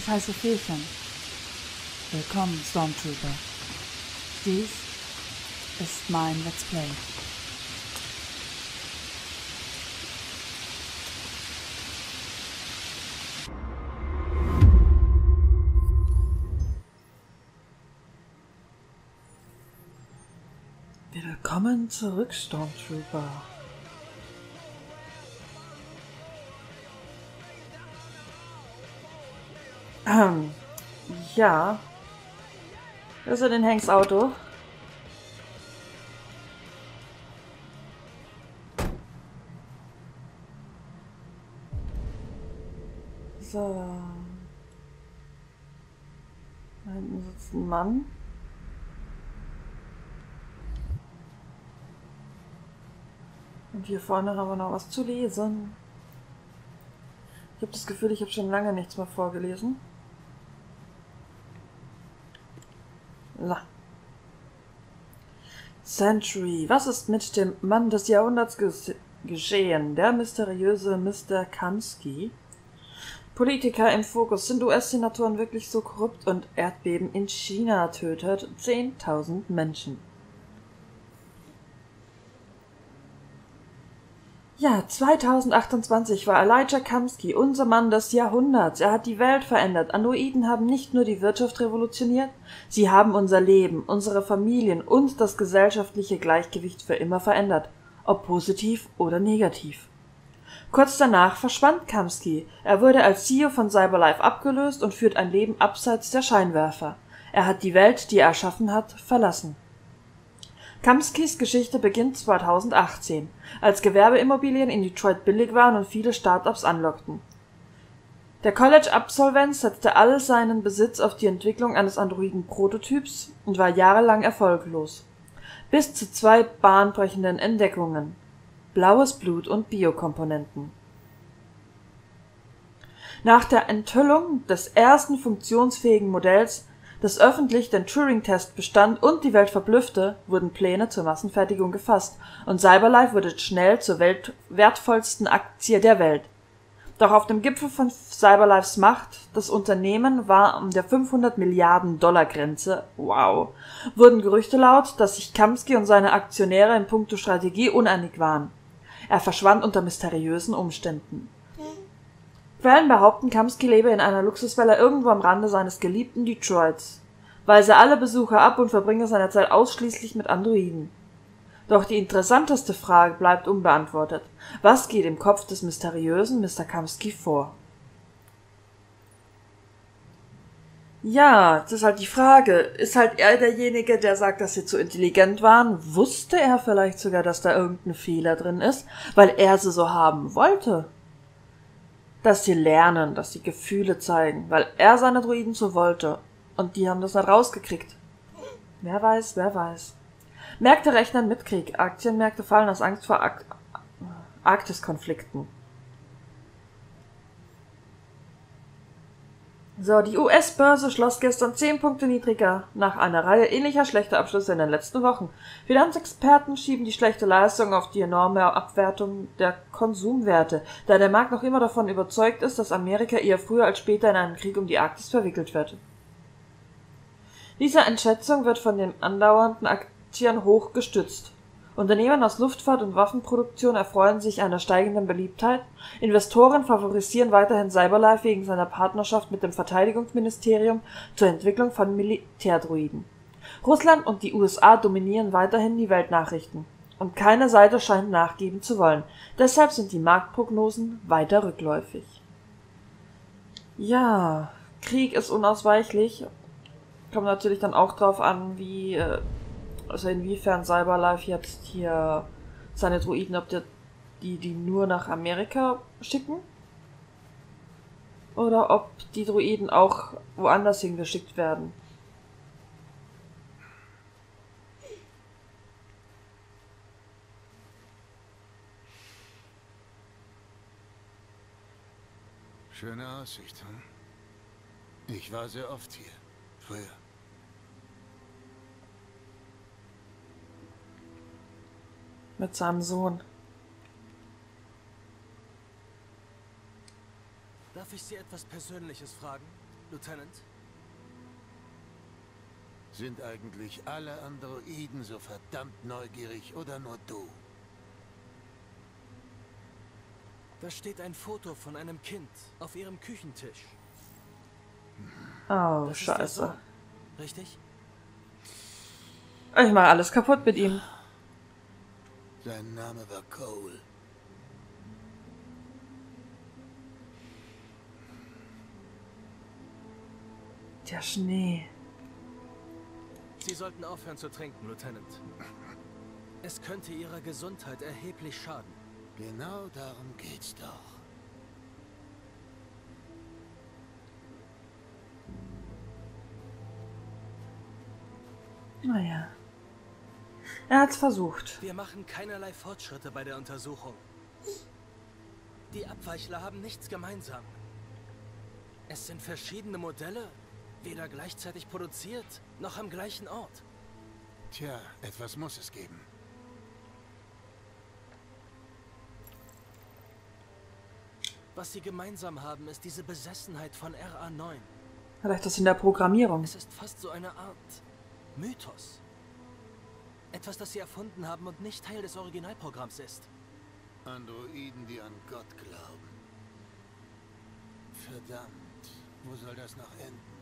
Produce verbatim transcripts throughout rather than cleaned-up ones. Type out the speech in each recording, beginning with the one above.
Ich heiße Fehlchen. Willkommen, Stormtrooper. Dies ist mein Let's Play. Willkommen zurück, Stormtrooper. Ähm, ja. Das ist den Hanks Auto. So. Da hinten sitzt ein Mann. Und hier vorne haben wir noch was zu lesen. Ich habe das Gefühl, ich habe schon lange nichts mehr vorgelesen. La. Century. Was ist mit dem Mann des Jahrhunderts ges geschehen? Der mysteriöse Mister Kamsky. Politiker im Fokus. Sind U S-Senatoren wirklich so korrupt? Und Erdbeben in China tötet zehntausend Menschen. Ja, zweitausendachtundzwanzig war Elijah Kamsky unser Mann des Jahrhunderts. Er hat die Welt verändert. Androiden haben nicht nur die Wirtschaft revolutioniert, sie haben unser Leben, unsere Familien und das gesellschaftliche Gleichgewicht für immer verändert, ob positiv oder negativ. Kurz danach verschwand Kamsky. Er wurde als C E O von Cyberlife abgelöst und führt ein Leben abseits der Scheinwerfer. Er hat die Welt, die er erschaffen hat, verlassen. Kamskys Geschichte beginnt zweitausendachtzehn, als Gewerbeimmobilien in Detroit billig waren und viele Start-ups anlockten. Der College-Absolvent setzte all seinen Besitz auf die Entwicklung eines Androiden-Prototyps und war jahrelang erfolglos. Bis zu zwei bahnbrechenden Entdeckungen: blaues Blut und Biokomponenten. Nach der Enthüllung des ersten funktionsfähigen Modells, das öffentlich den Turing-Test bestand und die Welt verblüffte, wurden Pläne zur Massenfertigung gefasst und Cyberlife wurde schnell zur Welt wertvollsten Aktie der Welt. Doch auf dem Gipfel von Cyberlifes Macht, das Unternehmen war an der fünfhundert Milliarden Dollar Grenze, wow, wurden Gerüchte laut, dass sich Kamsky und seine Aktionäre in puncto Strategie uneinig waren. Er verschwand unter mysteriösen Umständen. Quellen behaupten, Kamsky lebe in einer Luxusvilla irgendwo am Rande seines geliebten Detroits, weise alle Besucher ab und verbringe seine Zeit ausschließlich mit Androiden. Doch die interessanteste Frage bleibt unbeantwortet. Was geht im Kopf des mysteriösen Mister Kamsky vor? Ja, das ist halt die Frage. Ist halt er derjenige, der sagt, dass sie zu intelligent waren? Wusste er vielleicht sogar, dass da irgendein Fehler drin ist, weil er sie so haben wollte? Dass sie lernen, dass sie Gefühle zeigen, weil er seine Droiden so wollte. Und die haben das nicht rausgekriegt. Wer weiß, wer weiß. Märkte rechnen mit Krieg. Aktienmärkte fallen aus Angst vor Ar Arktiskonflikten. So, die U S-Börse schloss gestern zehn Punkte niedriger, nach einer Reihe ähnlicher schlechter Abschlüsse in den letzten Wochen. Finanzexperten schieben die schlechte Leistung auf die enorme Abwertung der Konsumwerte, da der Markt noch immer davon überzeugt ist, dass Amerika eher früher als später in einen Krieg um die Arktis verwickelt wird. Diese Einschätzung wird von den andauernden Aktien hoch gestützt. Unternehmen aus Luftfahrt und Waffenproduktion erfreuen sich einer steigenden Beliebtheit, Investoren favorisieren weiterhin Cyberlife wegen seiner Partnerschaft mit dem Verteidigungsministerium zur Entwicklung von Militärdroiden. Russland und die U S A dominieren weiterhin die Weltnachrichten, und keine Seite scheint nachgeben zu wollen, deshalb sind die Marktprognosen weiter rückläufig. Ja, Krieg ist unausweichlich, kommt natürlich dann auch drauf an, wie... Also inwiefern Cyberlife jetzt hier seine Droiden, ob der, die die nur nach Amerika schicken oder ob die Droiden auch woanders hingeschickt werden. Schöne Aussicht, hm? Ich war sehr oft hier, früher. Mit seinem Sohn. Darf ich Sie etwas Persönliches fragen? Lieutenant? Sind eigentlich alle Androiden so verdammt neugierig oder nur du? Da steht ein Foto von einem Kind auf ihrem Küchentisch. Oh, Das ist der scheiße. Sohn, richtig? Ich mache alles kaputt mit ihm. Sein Name war Cole. Der Schnee. Sie sollten aufhören zu trinken, Lieutenant. Es könnte Ihrer Gesundheit erheblich schaden. Genau darum geht's doch. Naja. Er hat's versucht. Wir machen keinerlei Fortschritte bei der Untersuchung. Die Abweichler haben nichts gemeinsam. Es sind verschiedene Modelle, weder gleichzeitig produziert, noch am gleichen Ort. Tja, etwas muss es geben. Was sie gemeinsam haben, ist diese Besessenheit von R A neun. Vielleicht das in der Programmierung. Es ist fast so eine Art Mythos. Etwas, das sie erfunden haben und nicht Teil des Originalprogramms ist. Androiden, die an Gott glauben. Verdammt, wo soll das noch enden?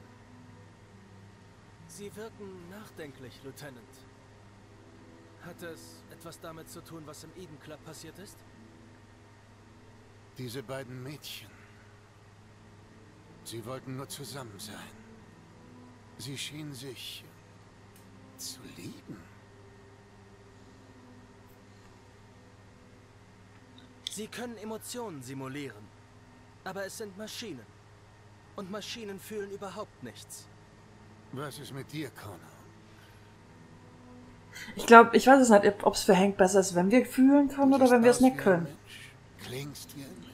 Sie wirken nachdenklich, Lieutenant. Hat es etwas damit zu tun, was im Eden Club passiert ist? Diese beiden Mädchen. Sie wollten nur zusammen sein. Sie schienen sich zu lieben. Sie können Emotionen simulieren. Aber es sind Maschinen. Und Maschinen fühlen überhaupt nichts. Was ist mit dir, Connor? Ich glaube, ich weiß es nicht, ob es für Hank besser ist, wenn wir fühlen können oder wenn wir es nicht können. Mensch, klingst wie ein Mensch.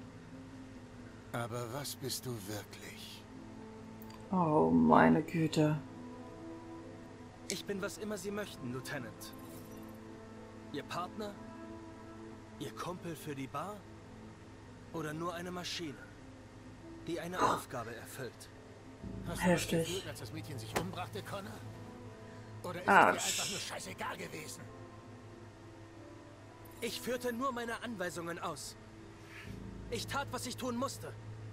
Aber was bist du wirklich? Oh, meine Güte. Ich bin, was immer Sie möchten, Lieutenant. Ihr Partner? Ihr Kumpel für die Bar? Oder nur eine Maschine, die eine Aufgabe erfüllt? Hast du Heftig. das gefühlt, als das Mädchen sich umbrachte, Connor? Oder ist Autsch. es dir einfach nur scheißegal gewesen? Ich führte nur meine Anweisungen aus. Ich tat, was ich tun musste.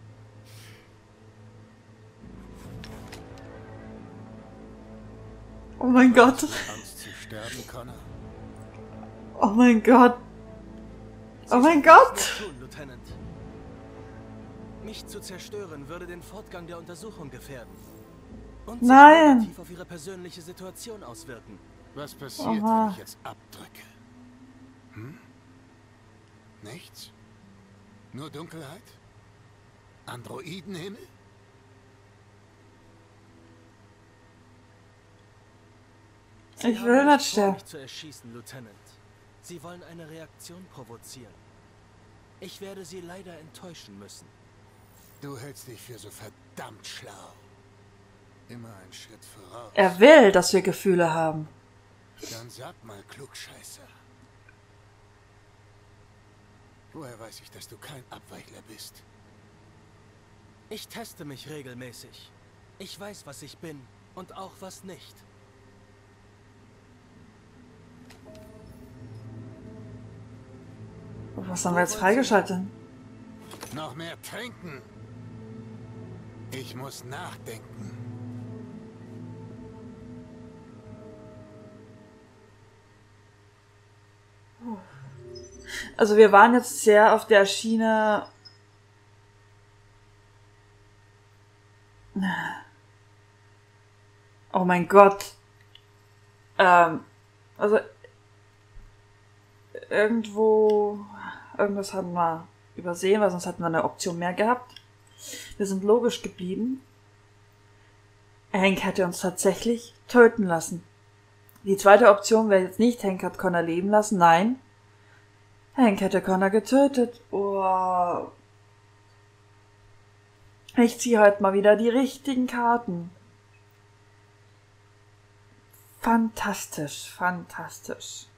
Oh mein Gott. Angst zu sterben, Connor? Oh mein Gott. Oh Sie mein sollten Gott. es nicht tun, Lieutenant. Mich zu zerstören würde den Fortgang der Untersuchung gefährden. Und sich Nein. negativ auf Ihre persönliche Situation auswirken. Was passiert, Aha. wenn ich jetzt abdrücke? Hm? Nichts? Nur Dunkelheit? Androidenhimmel? Sie Ich haben will nicht vor, sterben. mich zu erschießen, Lieutenant. Sie wollen eine Reaktion provozieren. Ich werde Sie leider enttäuschen müssen. Du hältst dich für so verdammt schlau. Immer einen Schritt voraus. Er will, dass wir Gefühle haben. Dann sag mal, Klugscheißer. Woher weiß ich, dass du kein Abweichler bist? Ich teste mich regelmäßig. Ich weiß, was ich bin und auch was nicht. Was haben wir jetzt freigeschaltet? Noch mehr trinken. Ich muss nachdenken. Also wir waren jetzt sehr auf der Schiene. Oh mein Gott. Ähm, also irgendwo, irgendwas hatten wir übersehen, weil sonst hatten wir eine Option mehr gehabt. Wir sind logisch geblieben. Hank hätte uns tatsächlich töten lassen. Die zweite Option wäre jetzt nicht, Hank hat Connor leben lassen, nein. Hank hätte Connor getötet. Oh. Ich ziehe heute mal wieder die richtigen Karten. Fantastisch, fantastisch.